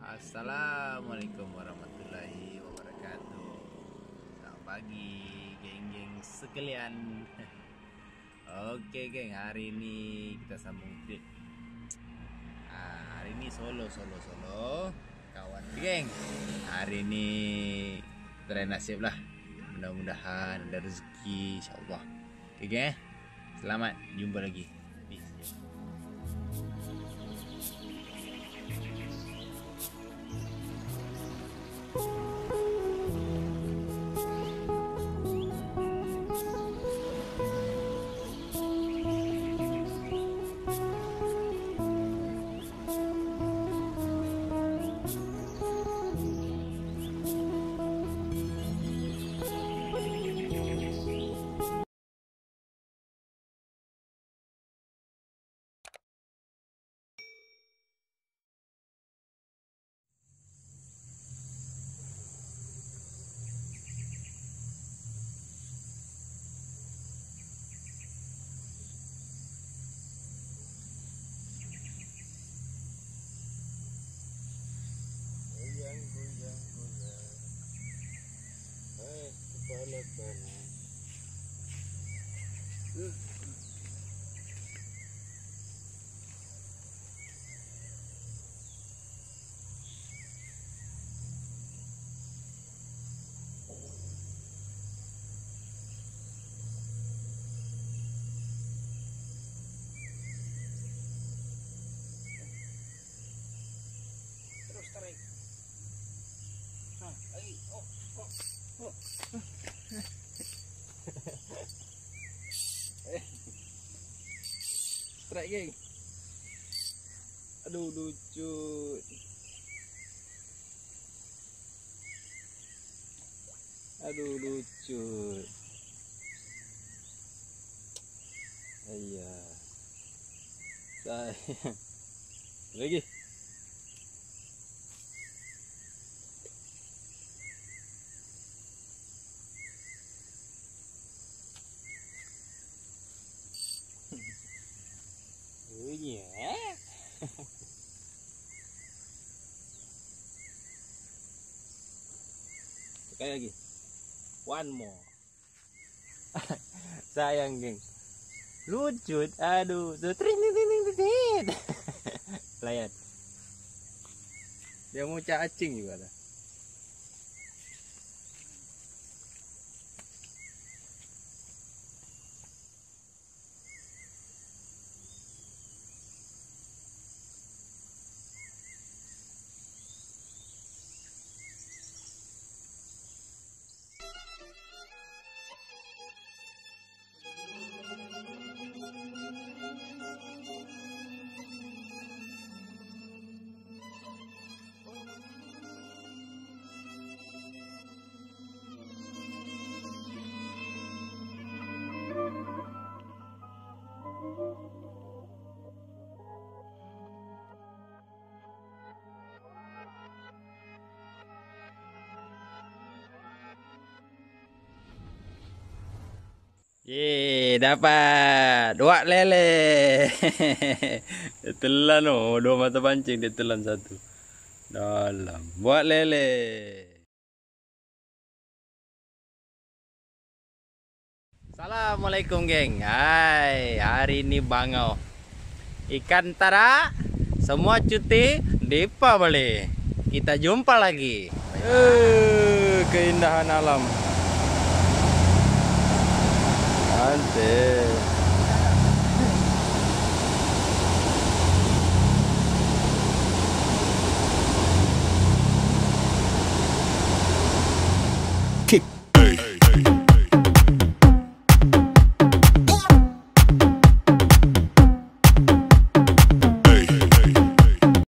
Assalamualaikum warahmatullahi wabarakatuh. Selamat pagi geng-geng sekalian. Oke geng, hari ini kita sambung trip. Hari ini solo kawan geng. Hari ini try nasib lah. Mudah-mudahan ada rezeki insyaallah. Oke geng, selamat jumpa lagi. Peace. Kepala panas. Terus tarik. Lagi. Oh. Strike geng. Aduh lucu. Ayah. Sayang. Lagi. Oh yeah. Sekali lagi. One more. Sayang geng. Lucu. Aduh. Layan. Dia mau cacing juga dah. Dapat dua lele. Dia telan dua mata pancing dia telan satu. Dalam buat lele. Assalamualaikum geng. Hai, hari ini bangau. Ikan tara semua cuti Depa boleh. Kita jumpa lagi. Keindahan alam.